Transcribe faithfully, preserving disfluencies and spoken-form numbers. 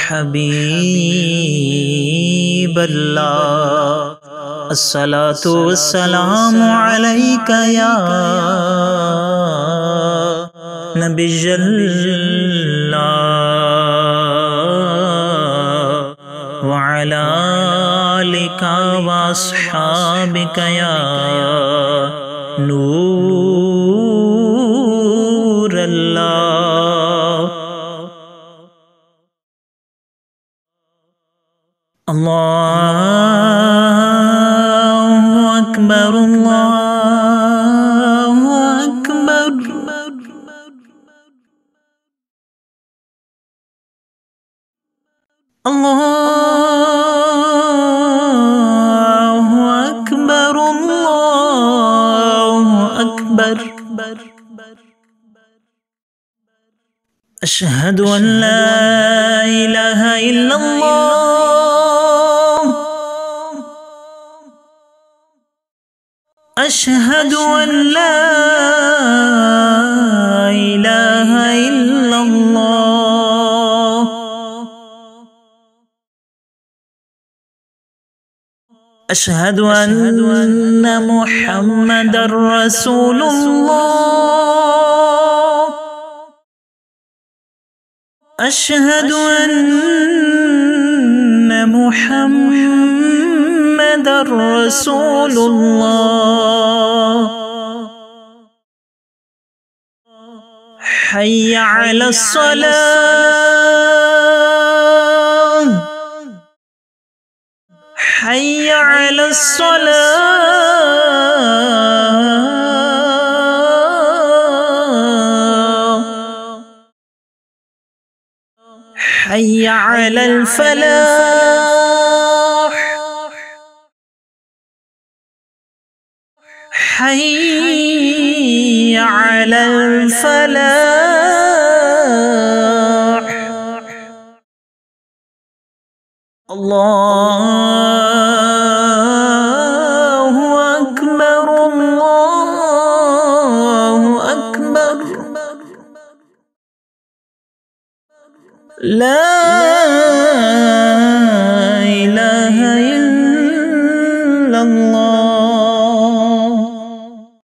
हबीबल्लाह अस्सलातु वस्सलामु अलैका या नबियल्लाह व अला आलिका व अस्हाबिका या नूरल्लाह। अल्लाहु अकबर अल्लाहु अकबर। अल्लाहु अकबर अल्लाहु अकबर। अशहदु अन ला इलाहा इल्लल्लाह अशहदु अन ला इलाहा इल्लल्लाह अशहदु अन्ना मुहम्मदर रसूलुल्लाह अशहदु अन्ना मुहम्मदर रसूलुल्लाह। हय्य अलस सलाह हय्य अलस सलाह हय्य अलल फलाह हय्य अलल फलाह। अल्लाहु अकबर अल्लाहु अकबर। ला इलाहा इल्लल्लाह।